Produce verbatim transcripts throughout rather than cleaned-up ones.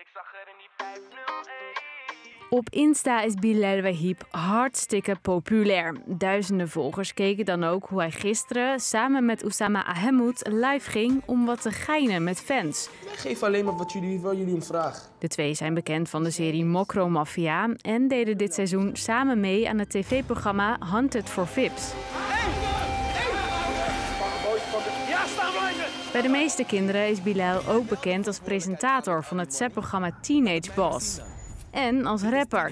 Ik zag er in die vijfhonderdéén. Op Insta is Bilal Wahib hartstikke populair. Duizenden volgers keken dan ook hoe hij gisteren samen met Oussama Ahemmoud live ging om wat te geinen met fans. Geef alleen maar wat jullie, wat jullie om vragen. De twee zijn bekend van de serie Mokro Mafia en deden dit seizoen samen mee aan het tv-programma Hunted for V I Ps. Bij de meeste kinderen is Bilal ook bekend als presentator van het zetprogramma Teenage Boss. En als rapper.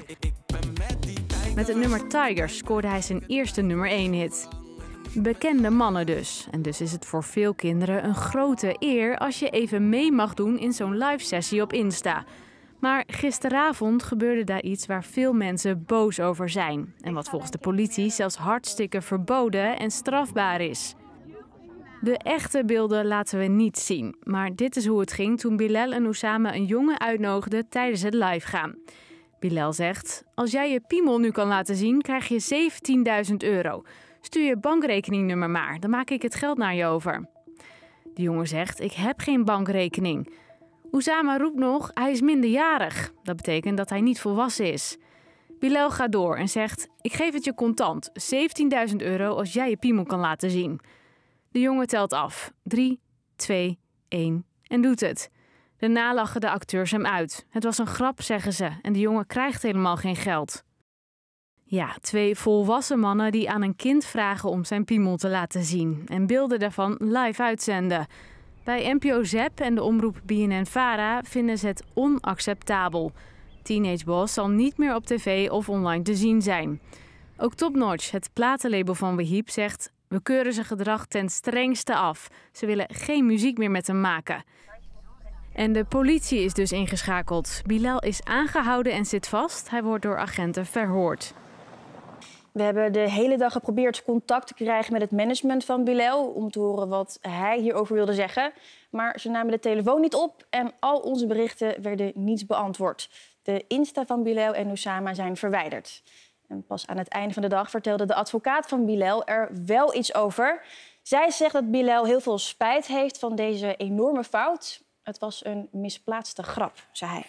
Met het nummer Tigers scoorde hij zijn eerste nummer één hit. Bekende mannen dus. En dus is het voor veel kinderen een grote eer als je even mee mag doen in zo'n live sessie op Insta. Maar gisteravond gebeurde daar iets waar veel mensen boos over zijn. En wat volgens de politie zelfs hartstikke verboden en strafbaar is. De echte beelden laten we niet zien. Maar dit is hoe het ging toen Bilal en Oussama een jongen uitnodigden tijdens het live gaan. Bilal zegt, als jij je piemel nu kan laten zien, krijg je zeventienduizend euro. Stuur je bankrekeningnummer maar, dan maak ik het geld naar je over. De jongen zegt, ik heb geen bankrekening. Oussama roept nog, hij is minderjarig. Dat betekent dat hij niet volwassen is. Bilal gaat door en zegt, ik geef het je contant, zeventienduizend euro als jij je piemel kan laten zien. De jongen telt af. drie, twee, één en doet het. Daarna lachen de acteurs hem uit. Het was een grap, zeggen ze, en de jongen krijgt helemaal geen geld. Ja, twee volwassen mannen die aan een kind vragen om zijn piemel te laten zien en beelden daarvan live uitzenden. Bij N P O Zep en de omroep B N N-Vara vinden ze het onacceptabel. Teenage Boss zal niet meer op tv of online te zien zijn. Ook Top Notch, het platenlabel van Wahib, zegt: we keuren zijn gedrag ten strengste af. Ze willen geen muziek meer met hem maken. En de politie is dus ingeschakeld. Bilal is aangehouden en zit vast. Hij wordt door agenten verhoord. We hebben de hele dag geprobeerd contact te krijgen met het management van Bilal om te horen wat hij hierover wilde zeggen. Maar ze namen de telefoon niet op en al onze berichten werden niet beantwoord. De Insta van Bilal en Oussama zijn verwijderd. En pas aan het einde van de dag vertelde de advocaat van Bilal er wel iets over. Zij zegt dat Bilal heel veel spijt heeft van deze enorme fout. Het was een misplaatste grap, zei hij.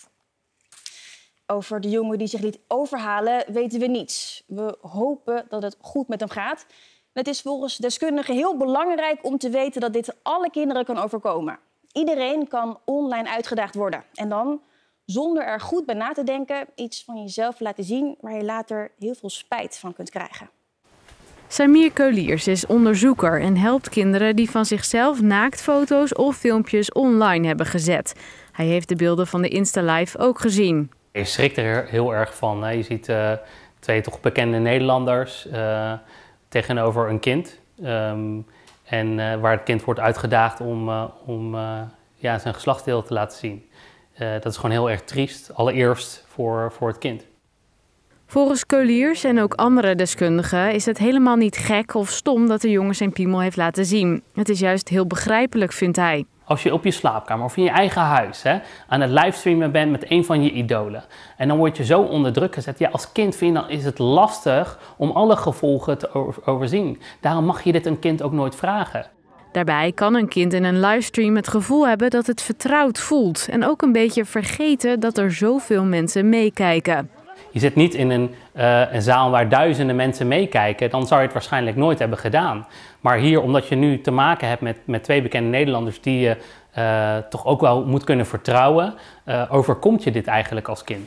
Over de jongen die zich liet overhalen weten we niets. We hopen dat het goed met hem gaat. Het is volgens deskundigen heel belangrijk om te weten dat dit alle kinderen kan overkomen. Iedereen kan online uitgedaagd worden. En dan, zonder er goed bij na te denken, iets van jezelf laten zien waar je later heel veel spijt van kunt krijgen. Samir Keuliers is onderzoeker en helpt kinderen die van zichzelf naaktfoto's of filmpjes online hebben gezet. Hij heeft de beelden van de Insta Live ook gezien. Je schrikt er heel erg van. Hè? Je ziet uh, twee toch bekende Nederlanders uh, tegenover een kind. Um, en uh, waar het kind wordt uitgedaagd om, uh, om uh, ja, zijn geslachtsdeel te laten zien. Uh, dat is gewoon heel erg triest, allereerst voor, voor het kind. Volgens Keuliers en ook andere deskundigen is het helemaal niet gek of stom dat de jongen zijn piemel heeft laten zien. Het is juist heel begrijpelijk, vindt hij. Als je op je slaapkamer of in je eigen huis hè, aan het livestreamen bent met een van je idolen. En dan word je zo onder druk gezet. Ja, als kind vind je, dan is het lastig om alle gevolgen te overzien. Daarom mag je dit een kind ook nooit vragen. Daarbij kan een kind in een livestream het gevoel hebben dat het vertrouwd voelt. En ook een beetje vergeten dat er zoveel mensen meekijken. Je zit niet in een, uh, een zaal waar duizenden mensen meekijken, dan zou je het waarschijnlijk nooit hebben gedaan. Maar hier, omdat je nu te maken hebt met, met twee bekende Nederlanders die je uh, toch ook wel moet kunnen vertrouwen, uh, overkomt je dit eigenlijk als kind.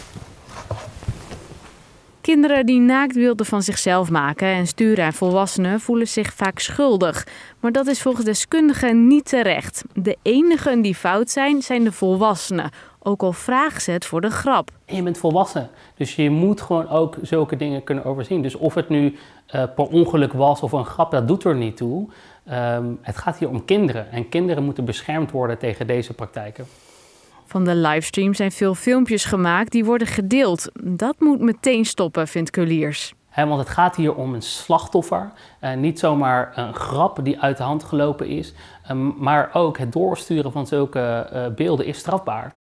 Kinderen die naaktbeelden van zichzelf maken en sturen aan volwassenen voelen zich vaak schuldig. Maar dat is volgens deskundigen niet terecht. De enigen die fout zijn, zijn de volwassenen. Ook al vragen ze het voor de grap. En je bent volwassen, dus je moet gewoon ook zulke dingen kunnen overzien. Dus of het nu uh, per ongeluk was of een grap, dat doet er niet toe. Um, het gaat hier om kinderen en kinderen moeten beschermd worden tegen deze praktijken. Van de livestream zijn veel filmpjes gemaakt die worden gedeeld. Dat moet meteen stoppen, vindt Keuliers. He, want het gaat hier om een slachtoffer, uh, niet zomaar een grap die uit de hand gelopen is. Um, maar ook het doorsturen van zulke uh, beelden is strafbaar.